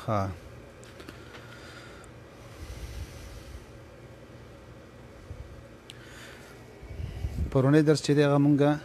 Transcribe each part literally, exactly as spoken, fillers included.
ها پرونی درس چې دی هغه مونږه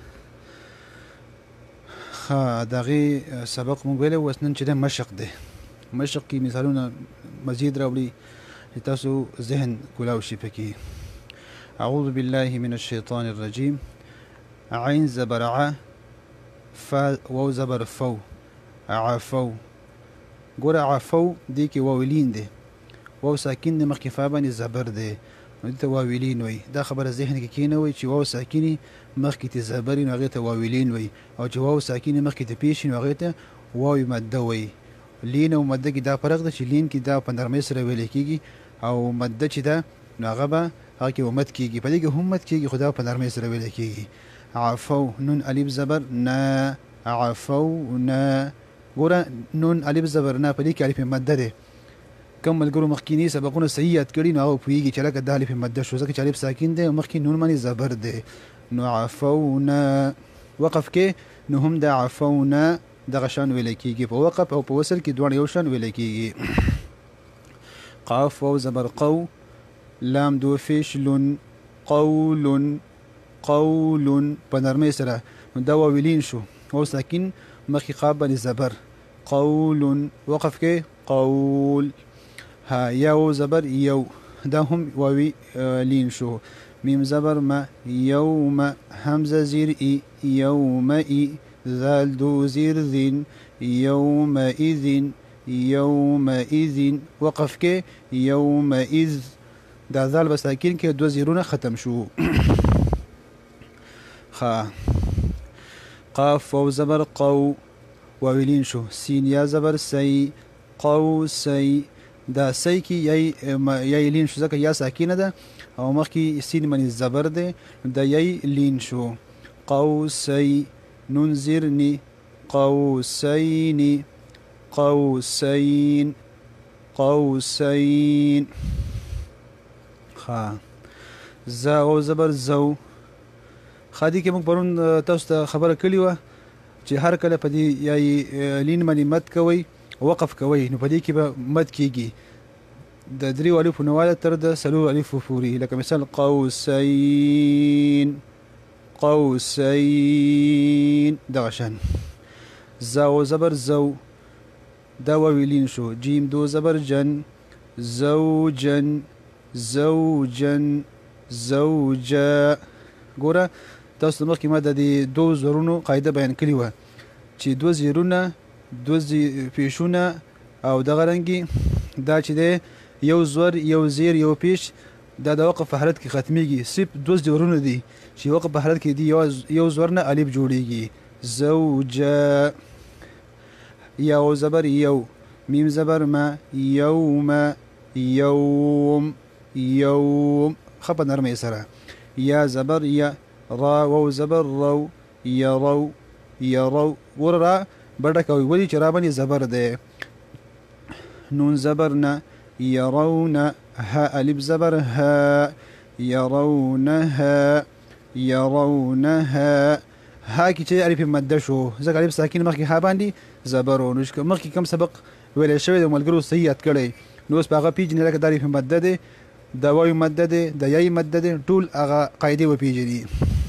ها د هغې سبق مونږ ویلی اوس نن چې دی مشق دی مشق کې مثالونه مزید راوړي چې تاسو ذهن کولاو شي پکې اعوذ بالله من الشیطان الرجیم عین زبر ع فا واو زبر فو عفو ګوره عفو دې کې واولین دی واو ساکن دی مخکې فا باندې زبر دی نو دې ته واولین وایي دا خبره ذهن کې کېنوئ چې واو ساکنې مخکې ته زبر وي نو هغې ته واولین وایي او چې واو ساکنې مخکې ته پیش وي نو هغې ته واو مده وایي لین او مده کې دا فرق ده چې لین کې دا په نرمۍ سره ویلی کېږي او مده چې ده نو هغه به هغه کې مد کېږي په دې کې هم مد کېږي خو دا په نرمۍ سره ویلی کېږي عفو نون الف زبر نه عفو نه ګوره نون الف زبر نه په دې کې الف مده دی کم ملګرو مخکینی سبقونه صحیح یاد کړي نو هغه پوهېږي چې لکه دا الف مده شو ځکه چې الف ساکن دی او مخکې نون باندې زبر دی نو عفونا وقف کې نو هم د عفونا دغه شان ویلی کېږي په وقف او په وصل کې دواړه یو شان ویلی کېږي قاف او زبر قو لام دو فشل قول قول په نرمۍ سره نو دا واولین شو او ساکن مخکې قاف باندې زبر قول وقف کې قول ها یو زبر یو دا هم واوی لین شو میم زبر ما یوم همزه زیر ای یوم ای ذال دو زیر ذین یوم ایذین یوم ایذین وقف کې یوم ایذ دا ذال بساکین کې دو زیرونه ختم شو خا قاف او زبر قو واولین شو سین یا زبر سی قو سی دا سی کې یای لین شو ځکه یا ساکینه ده او مخکې سین باندې زبر دی دا یای لین شو قوسی ننذرنی قوسین قوسین قوسین ها زا او زبر زو خادي کې موږ پرون تاسو ته خبره کړې وه چې هر کله په دې یای لین باندې مد کوئ وقف کوي نو په دې کې به مد کېږي د دریو الفو نه واله تر د څلورو الفو پورې لکه مثال قوسین قوسین دغه شان زا او زبر زو دا واویلین شو جیم دو زبر جن زوجن زوجن زوجا ګوره تاسو مخکې ما د دې دو زرونو قاعده بیان کړې وه چې دو زیرونه دو پیشونه او دغه رنګي دا چې دی یو زور یو زیر یو پیش دا د وقف په حالت کې ختمیږي صرف دو زورونه دي چې وقف په حالت کې دي یو زور نه الف جوړیږي زوجا یو زبر یو میم زبر ما یوم یوم یوم ښه په نرمۍ سره یا زبر یا را وو زبر رو یرو یرو ور را بڑا کوي ولی چې را باندې زبر دی نون زبر نه يرون ها الف زبر ها يرونها يرونها ها کې چې الف مده شو ځکه الف ساکن مخکې ها باندې زبر و نو مخکې کم سبق ویلی شوی د ملګرو صحیح یاد کړی نو اوس په هغه پیژنې لکه د الف مده دی د واو مده دی د یای مده دی ټول هغه قاعدې وپیژني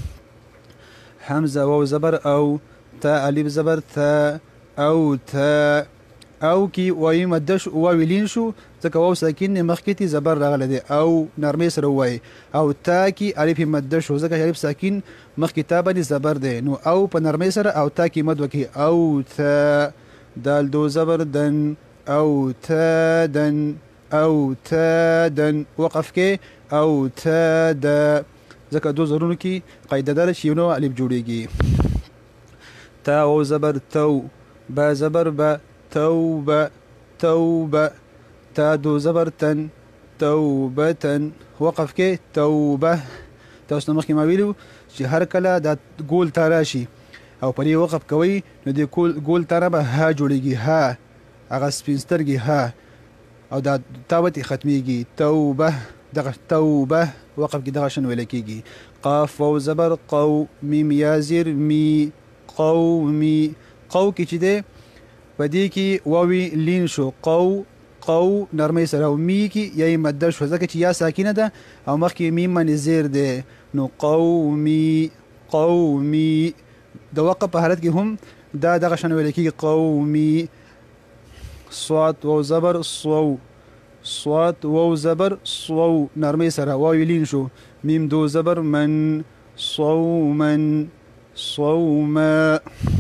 حمزه واو زبر او تا الف زبر تا او تا او کی وای مده شو واو لین شو ځکه واو ساکن مخکې تی زبر راغلی دی او نرمۍ سره ووایي او تا کی الف مده شو ځکه الف ساکن مخکې تا باندې زبر دی نو او په نرمۍ سره او تا کی مد وکړي او تا دال دو زبر دن او تا دن او تا دن وقف کې او تا د ځکه دو زرونو کې قاعده داره چې یو نوع الف جوړیږي تا او زبر تو با زبر با توبه توبه تا دو زبر تن توبتن وقف کې توبه تاسو مخکې ما ویلو چې هر کله دا ګول تا راشي او پرې وقف کوي نو د ګول تا نه به ها جوړیږي ها هغه سپین سترګې ها او دا تاوتې ختمیږي توبه دغه توبه وقف کې دغه شان ویل کېږي قاف او زبر قو میم یا زیر می قومی قو کې چې دی په پدې کې واوی لین شو قو قو نرمۍ سره او می کې یې مده شو ځکه چې یا ساکنه ده او مخکې میم باندې زیر دی نو قومي قومي د وقف په حالت کې هم دا دغه شان ویل کېږي قومي صاد واو زبر صو صاد واو زبر صو نرمۍ سره واوی لین شو میم دو زبر من صوما صوما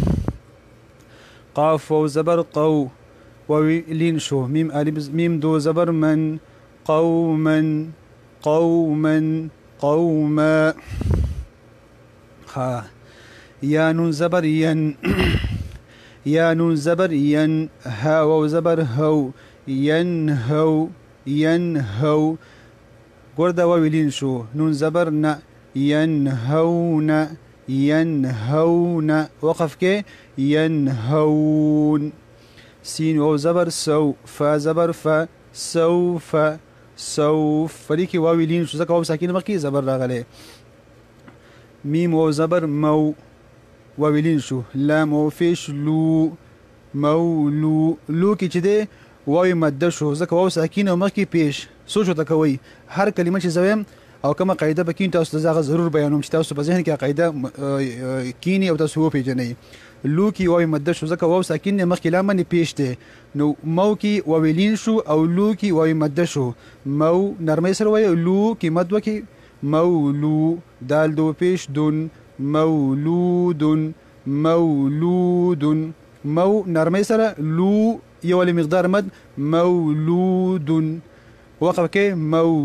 قاف واو زبر قو واوی لین شو میم الف میم دو زبر من قوما قوما قوما ها یا نون زبر ين یا نون زبر ين ها واو زبر هو ينهو ينهو ګور دا واوی لین شو نون زبر ن ينهون ينهون وقف کې ينهون سين واو زبر سو فا زبر فا سوف سوف فدې کې واوی لین شو ځکه واو ساکنه مخکې زبر راغلی میم واو زبر مو واوی لین شو لام واو فیش لو مولو لو کې چې دی واوی مده شو ځکه واو ساکنه مخکې پیش سوچ ورته کوئ هر کلمه چې زه ویم او کومه قاعده به کین تاسو ته هغه ضرور بیانوم چې تاسو په ذهن کې قاعده کینی او تاسو وپېژنئ لو کې واوی مده شو ځکه واو ساکن مخکې لام باندې پیش دی نو مو کې واوی لین شو او لو کې واوی مده شو مو نرمۍ سره وایي لو کې مد وکړي مولو دال دو پیش دون مولود مولود مو نرمۍ سره لو یو له مقدار مد مولود وقف کې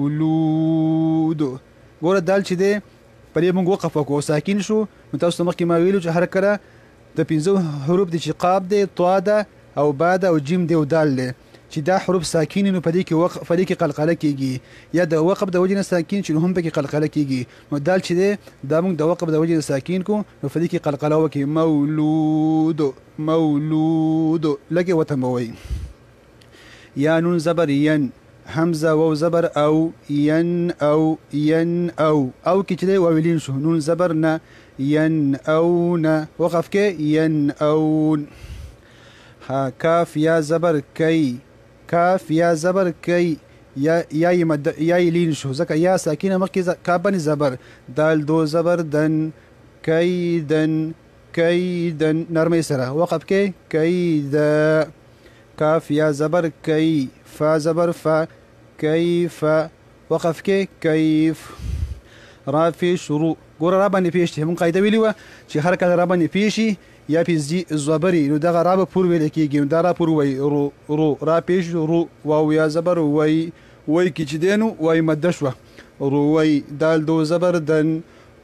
مولود ګوره دال چې دی په دې موږ وقف وکړو ساکن شو نو تاسو مخکې ما ویلو چې هر کله د پنځو حروف دي چې قاب دی طا ده او با ده او جیم دی او دال دی چې دا حروف ساکن نو په دې کې وقف په دې کې قلقله کېږي یا د وقف د وجې نه ساکن چې هم په کې قلقله کېږي نو دال چې دی دا موږ د وقف د وجې نه ساکن کو نو په دې کې قلقله وکړي مولود مولود لکه وتموي یا نون زبر ين حمزه واو زبر او ين او ين او او کې چې دی واو لین شو نون زبر نه ين او نه وقف کې ين او ها کاف یا زبر کی کاف یا زبر کی یا یا مد یا لین شو ځکه یا ساکنه مخکې کاف باندې زبر دال دو زبر دن کیدن کیدن نرمۍ سره وقف کې کیدا کاف یا زبر کی فا زبر فا کیف وقف کې کیف را فی شروع ګوره را باندې پیش دی مونږ قاعده ویلې وه چې هر کله را باندې پیشي یا پیزدي زبري نو دغه را به پور ویل کېږي نو دا را پور وایي رو رو را پیش رو واو یا زبر وی وی کې چې دی نو وایي مده شوه روی دال دو زبر دن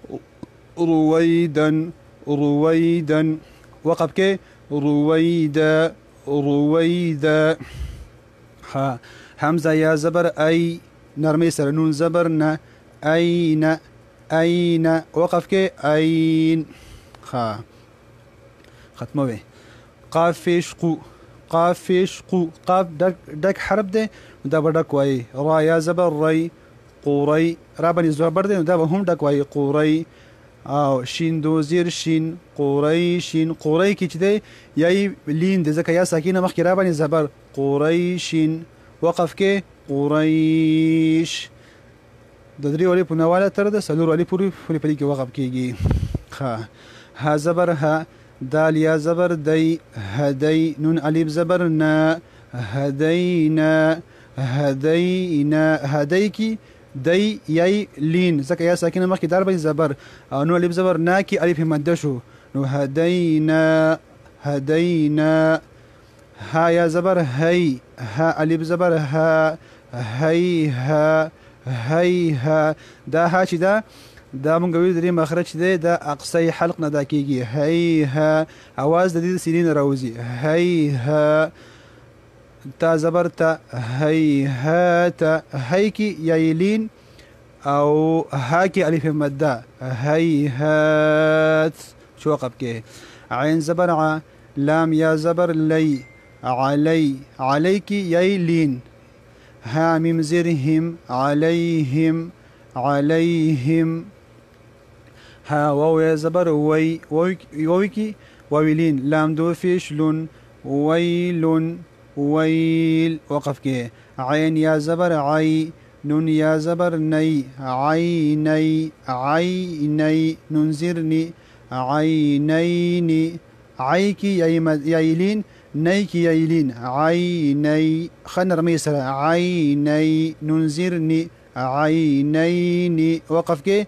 رویدن رویدن وقف کې رویدا رویدا ها حمزه یا زبر ای نرمۍ سره نون زبر نه این این وقف کې این ها ختموي قاف شقو قاف شقو قاف دک دک حرف دی دا به ډک وایي را یا زبر ری قوری را باندې زبر دی دا به هم ډک وایي قوری او شین دو زیر شین قوری شین قوری کې چې دی یا لین دی ځکه یا ساکنه مخکې را باندې زبر قوری شین وقف کې قریش د درې ولې په نواله تر د څلور ولې پورې پورې په دې کې وقف کېږي ها ها زبر ها دال یا زبر دی هدی نون الف زبر نا هدینا هدینا هدی کی دی یای لین ځکه یا ساکنه مخکې دال باندې زبر او نون الف زبر نا کی الف مده شو نو هدینا هدینا ها یا زبر هی ها الف زبر ها هی ها هی ها دا ها چې دا دا مونږ ویل درې مخرج دی دا اقصی حلق نه دا کېږي هی ها اواز د دې سینې نه راوځي هی ها تا زبر تا هی ها تا هی کې یا لین او ها کې الف مده هی هات شو وقف کې عین زبر ع لام یا زبر لی علی علی کې یا لین ها میم زیر هم علیهم علیهم ها واو یا زبر وی وی کی واوی لین لام دو فیش لون ويل ويل وقف كي عين يا زبر عي نون يا زبر ني عيني عيني ننذرني عينين عيكي يايلين نيكي يايلين عيني خلنا رمي سلا عيني ننذرني عينين وقف كي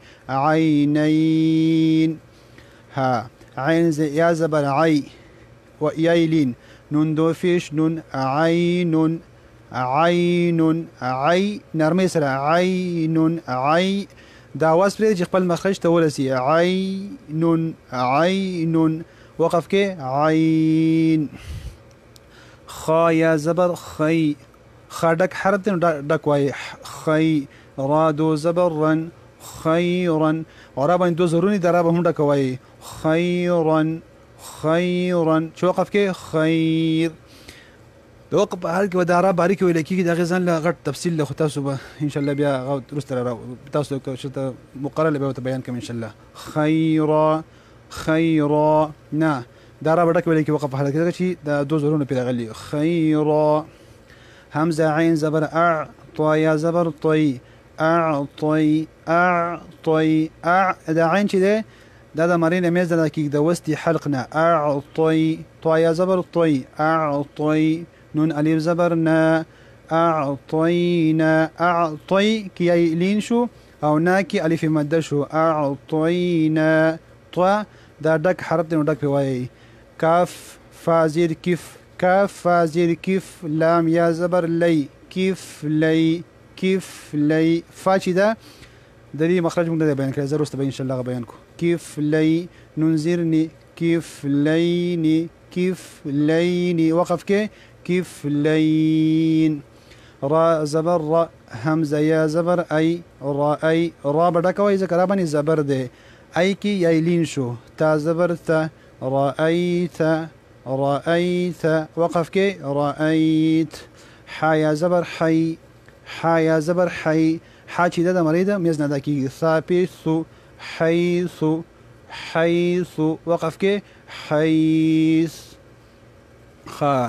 عينين ها عين يا زبر عي ويايلين نون دو فيش نون عين عين عي نرمي سره عين عي دا واس پرې چې خپل مخرج ته ورسي عين عين وقف کې عين خا یا زبر خي خادك حرف دك واي خي را دو زبر رن خيرا ورابا دو زروني درابا هم دك واي خيرا خيرا شو وقف کې خير وقف په حال کې ودارا باریک ویل کېږي د غزان له غټ تفصیل له تاسو به ان شاء الله بیا غو درسته تاسو چې مقرره به بیان کوم ان شاء الله خيرا خيرا نه دارا بډک ویل کې وقف په حال کې چې د دو زرونه پیدا غلي خيرا همزه عين زبر اع طا یا زبر طي اعطي اعطي اع دا عين چې ده دا د مرینه میز د کې د وستي حلقنا اعطي طا یا زبر طي اعطي نون ألف زبرنا أعطينا أعطي كي لين شو أو ناكي ألف مد شو أعطينا طا دا دك حرف دين ودك بواي كاف فازير كيف كاف فازير كيف لام يا زبر لي كيف لي كيف لي فاشي دا دلي مخرج من دا بيان كذا زروس تبين إن شاء الله بيانكم كيف لي ننذرني كيف ليني كيف ليني وقف كي كفلين را زبر را همزه یا زبر ای را ای را بڑک وای ذکر بنی زبر ده ای کی یایلین شو تا زبر تا رأیت رأیت وقف کی رأیت حا یا زبر حی حا یا زبر حی حا چی ده مریده میز نده کی ثابت حیث حیث وقف کی حیث خا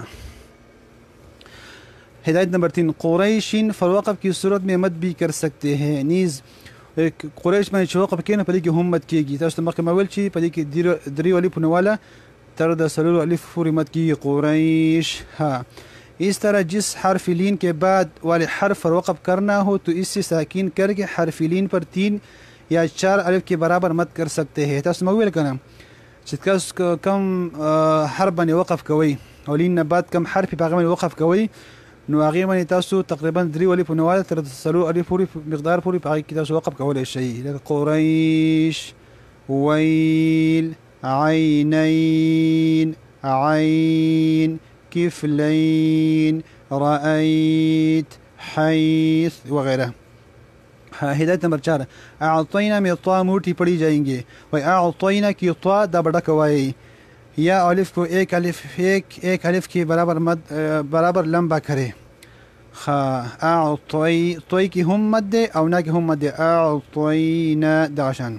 ہدایت نمبر تین قریشین فالوقف کی صورت میں مد بھی کر سکتے ہیں نیز قریش میں وقف کینه پدې کې هم مد کېږي تاسو مخکې ما ویل چې پدې کې درې الف والا تر د سلور الف پورې مد کېږي قریش ها اس طرح جس حرف لین کے بعد والے حرف پر وقف کرنا ہو تو اس سے ساکین کر کے حرف لین پر تین یا چار الف کے برابر مد کر سکتے ہیں تاسو ما ویل کنه چې تاسو کم حرف باندې وقف کوي او لین نه بعد کم حرف په هغه وقف کوي نو هغه باندې تاسو تقریبا درې الف نواله تر سلور الف پورې مقدار پورې په هغه کې تاسو وقف کولای شئ لکه قریش ویل عینین عین کفلین رأیت حیث وغیرہ ہدایت نمبر چار اعطینا میں طا موٹی پڑھی جائیں گے و اعطینا کی طا دا بڑا کوائی یا الف کو ایک الف ایک ایک الف کی برابر مد برابر لمبا کرے خا اعطی طی کی ہم مد دے او نا کی ہم مد دے اعطینا داشان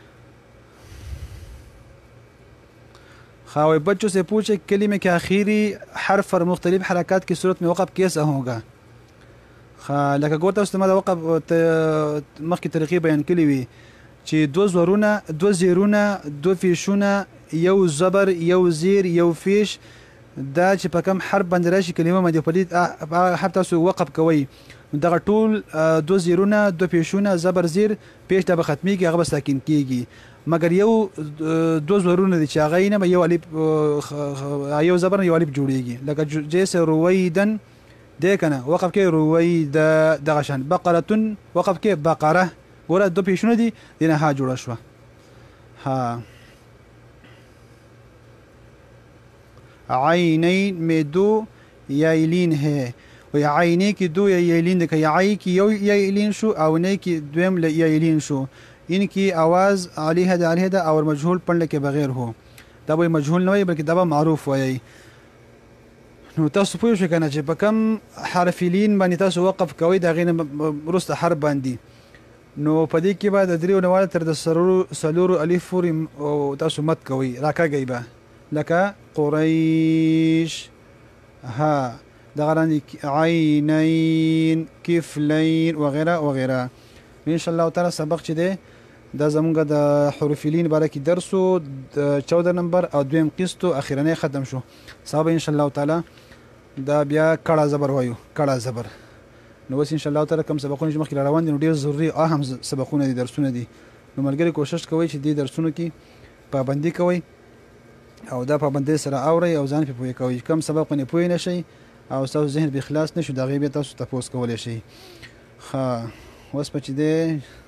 خواہ بچوں سے پوچھے کلمے کے آخری حرف پر مختلف حرکات کی صورت میں وقف کیسا ہوگا خا لکه ګورته اوس ما د وقف مخکې طریقې بیان کړې وي چې دو زورونه دو زیرونه دو فیشونه یو زبر یو زیر یو فیش دا چې په کم حرف باندې راشي کلمه باندې په حرف تاسو وقف کوئ دغه ټول دو زیرونه دو فیشونه زبر زیر پیش دا به ختمیږي هغه به ساکن کیږي مګر یو دو زورونه دي چې هغه نه یو الف یو زبر یو الف جوړیږي لکه جیسه رویدن ده کنه وقف کې رویدا دغشان بقره وقف کې بقره ګوره دو پیشونه دي دینه ها جوړه شو ها عینین میں دو یایلین ہے و عینی کی دو یایلین دکه یای کی یو یایلین شو او نه کی دویم یایلین شو ان کی آواز علیه د علیه د اور مجهول پړل کې بغیر هو دا به مجهول نه وي بلکې دا به معروف وي نو تاسو پوه شئ کنه چې په کم حرف لین باندې تاسو وقف کوئ دا غینه ورسته حرف باندې نو په دې کې بعد درې نواله تر د سلور سلور الف پورې تاسو مد کوئ راکاږئ به لکه قریش. ها دغه رانګه عینین کفلین وغیره وغیره. ان شاء الله تعالی سبق چې دی دا زمونږ د حروف لین باره کې درس و د چوده نمبر او دویم قسط اخیرنی ختم شو. سبا ان شاء الله تعالی دا بیا کړه زبر وایو کړه زبر. نو اوس ان شاء الله تعالی کوم سبقونه چې مخکې روان دي نو ډیر ضروري اهم سبقونه دي درسونه دي. نو ملګری کوشش کوئ چې دې درسونو کې پابندي کوئ او دا پابندي سره اورئ او ځان په پوهه کوئ. کم سبق باندې پوه نه شئ او تاسو ذهن به خلاص نشو دا غیبه تاسو تاسو کولای شئ. ها اوس په چې دې